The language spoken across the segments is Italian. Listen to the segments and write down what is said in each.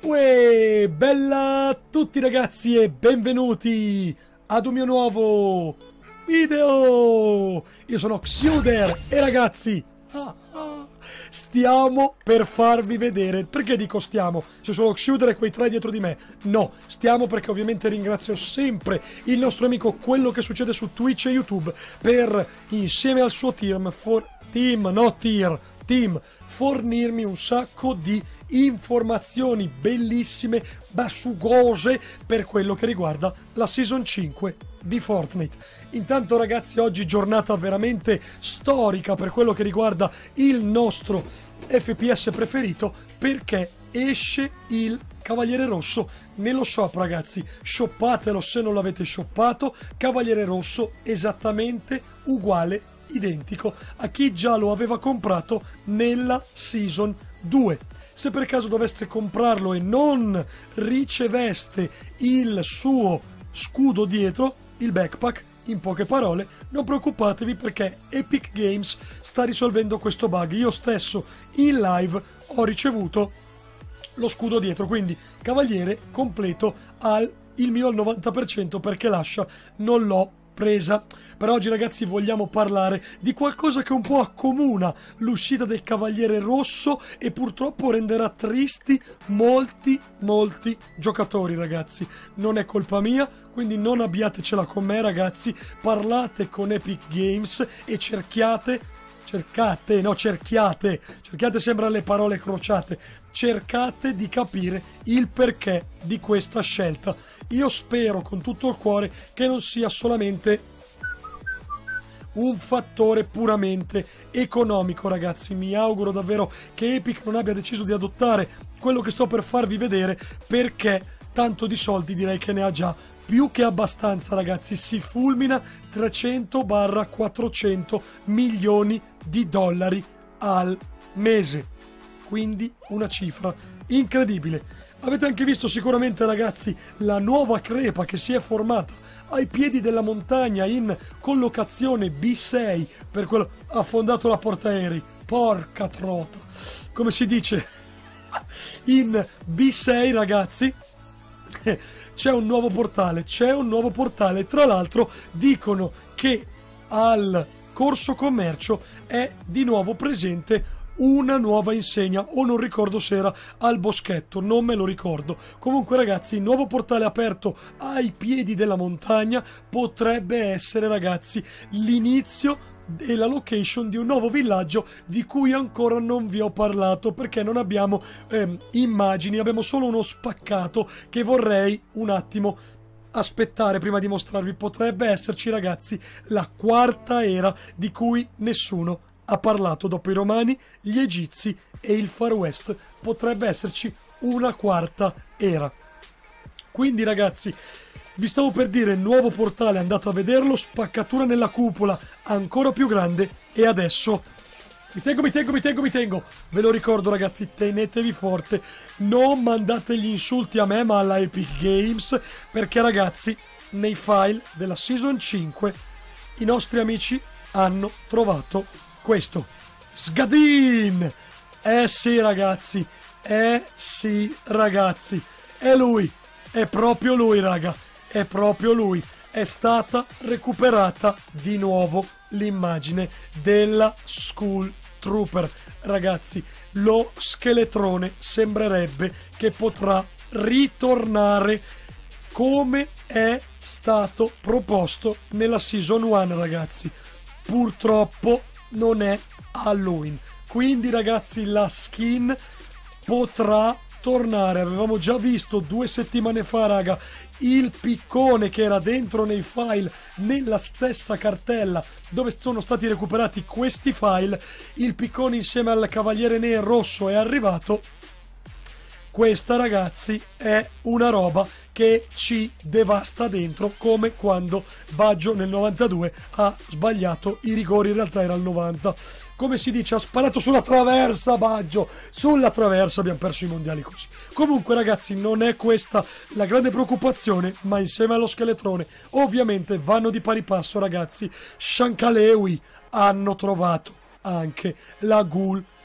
Uè, bella a tutti ragazzi e benvenuti ad un mio nuovo video! Io sono Xuder e ragazzi, stiamo per farvi vedere. Perché dico stiamo? C'è solo Xuder e quei tre dietro di me. No, stiamo perché ovviamente ringrazio sempre il nostro amico Quello che succede su Twitch e YouTube per, insieme al suo team, fornirmi un sacco di informazioni bellissime, bassugose per quello che riguarda la Season 5 di Fortnite. Intanto ragazzi, oggi giornata veramente storica per quello che riguarda il nostro FPS preferito, perché esce il Cavaliere Rosso nello shop ragazzi. Shoppatelo se non l'avete shoppato. Cavaliere Rosso esattamente uguale, identico a chi già lo aveva comprato nella Season 2. Se per caso doveste comprarlo e non riceveste il suo scudo dietro, il backpack, in poche parole, non preoccupatevi perché Epic Games sta risolvendo questo bug. Io stesso in live ho ricevuto lo scudo dietro, quindi cavaliere completo il mio al 90% perché l'ascia non l'ho presa. Per oggi ragazzi vogliamo parlare di qualcosa che un po' accomuna l'uscita del Cavaliere Rosso e purtroppo renderà tristi molti giocatori ragazzi. Non è colpa mia, quindi non abbiatecela con me ragazzi, parlate con Epic Games e cerchiate sembra le parole crociate, cercate di capire il perché di questa scelta. Io spero con tutto il cuore che non sia solamente un fattore puramente economico ragazzi. Mi auguro davvero che Epic non abbia deciso di adottare quello che sto per farvi vedere, perché tanto di soldi direi che ne ha già più che abbastanza ragazzi. Si fulmina 300-400 milioni di dollari al mese, quindi una cifra incredibile. Avete anche visto sicuramente ragazzi la nuova crepa che si è formata ai piedi della montagna in collocazione B6, per quello ha affondato la portaerei, porca trota, come si dice in B6 ragazzi. C'è un nuovo portale, tra l'altro dicono che al Corso Commercio è di nuovo presente una nuova insegna, o non ricordo se era al Boschetto, non me lo ricordo. Comunque ragazzi, il nuovo portale aperto ai piedi della montagna potrebbe essere ragazzi l'inizio e la location di un nuovo villaggio di cui ancora non vi ho parlato perché non abbiamo immagini, abbiamo solo uno spaccato che vorrei un attimo aspettare prima di mostrarvi. Potrebbe esserci ragazzi la quarta era di cui nessuno ha parlato. Dopo i Romani, gli Egizi e il Far West potrebbe esserci una quarta era. Quindi ragazzi, vi stavo per dire, nuovo portale, andate a vederlo, spaccatura nella cupola ancora più grande. E adesso mi tengo, ve lo ricordo ragazzi, tenetevi forte, non mandate gli insulti a me ma alla Epic Games, perché ragazzi nei file della Season 5 i nostri amici hanno trovato questo Sgadin. Sì ragazzi, è lui, è proprio lui raga, è proprio lui. È stata recuperata di nuovo l'immagine della Skull Trooper ragazzi. Lo scheletrone sembrerebbe che potrà ritornare come è stato proposto nella Season 1 ragazzi. Purtroppo non è Halloween, quindi ragazzi la skin potrà tornare. Avevamo già visto 2 settimane fa raga il piccone che era dentro nei file nella stessa cartella dove sono stati recuperati questi file. Il piccone insieme al Cavaliere Rosso è arrivato. Questa ragazzi è una roba che ci devasta dentro, come quando Baggio nel 92 ha sbagliato i rigori, in realtà era il 90. Come si dice, ha sparato sulla traversa Baggio, sulla traversa, abbiamo perso i mondiali così. Comunque ragazzi, non è questa la grande preoccupazione, ma insieme allo scheletrone ovviamente vanno di pari passo ragazzi. Shankalewi hanno trovato anche la Ghoul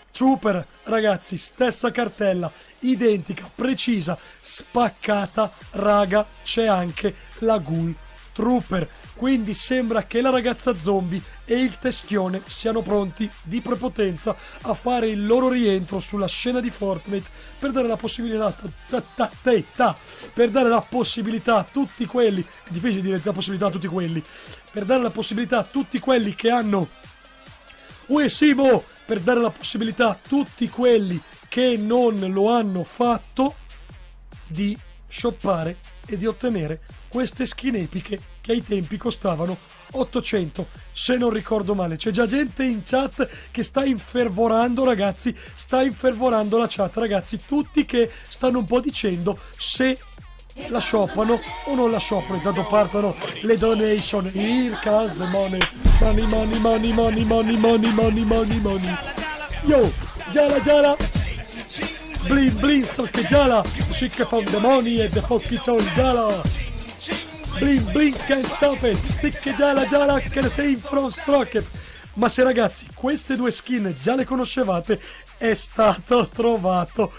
Trooper, ragazzi, stessa cartella, identica, precisa, spaccata, raga, c'è anche la Ghoul Trooper. Quindi sembra che la ragazza zombie e il teschione siano pronti di prepotenza a fare il loro rientro sulla scena di Fortnite per dare la possibilità per dare la possibilità a tutti quelli, è difficile dire la possibilità a tutti quelli, per dare la possibilità a tutti quelli che hanno Simo, per dare la possibilità a tutti quelli che non lo hanno fatto di shoppare e di ottenere queste skin epiche che ai tempi costavano 800, se non ricordo male. C'è già gente in chat che sta infervorando, ragazzi, sta infervorando la chat, ragazzi, tutti che stanno un po' dicendo se la shoppano o non la shoppano. Intanto partono le donation. Here comes the money. Money, money, money, money, money, money, money, money, money. Yo, Giala, Giala. Blin, blin, socche Giala. Chic from the money and the fuck it's all Giala. Blin, blin, can't stop it. Sicche Giala, Giala, che sei in front rocket. Ma se, ragazzi, queste due skin già le conoscevate, è stato trovato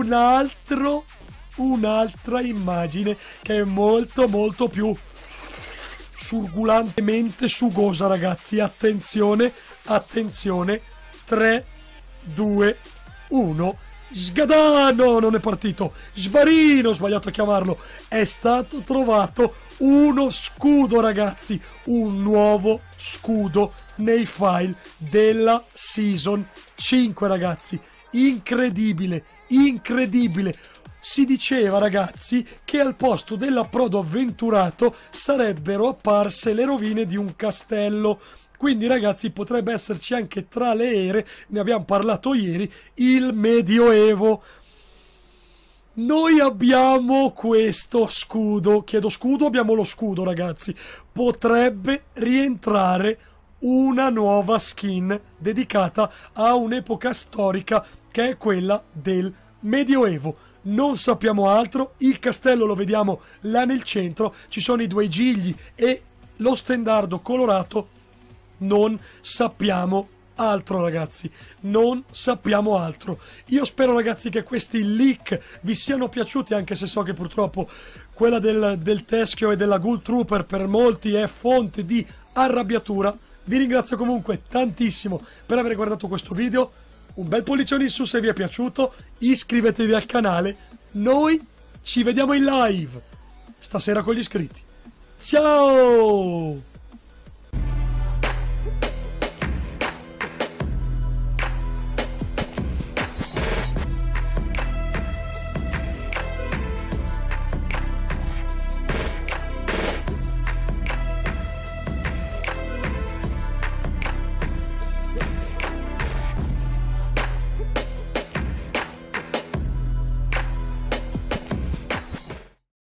un'altra immagine che è molto più surgulantemente sugosa, ragazzi. Attenzione, attenzione. 3, 2, 1. Sgadano, non è partito. Sbarino, ho sbagliato a chiamarlo. È stato trovato uno scudo, ragazzi, un nuovo scudo nei file della Season 5, ragazzi. Incredibile, incredibile. Si diceva, ragazzi, che al posto dell'approdo avventurato sarebbero apparse le rovine di un castello. Quindi, ragazzi, potrebbe esserci anche tra le ere, ne abbiamo parlato ieri, il Medioevo. Noi abbiamo questo scudo, chiedo scudo, abbiamo lo scudo, ragazzi. Potrebbe rientrare una nuova skin dedicata a un'epoca storica che è quella del Medioevo. Non sappiamo altro, il castello lo vediamo là nel centro, ci sono i due gigli e lo stendardo colorato. Non sappiamo altro, ragazzi, non sappiamo altro. Io spero, ragazzi, che questi leak vi siano piaciuti, anche se so che purtroppo quella del teschio e della Ghoul Trooper per molti è fonte di arrabbiatura. Vi ringrazio comunque tantissimo per aver guardato questo video. Un bel pollicione in su se vi è piaciuto, iscrivetevi al canale, noi ci vediamo in live stasera con gli iscritti. Ciao!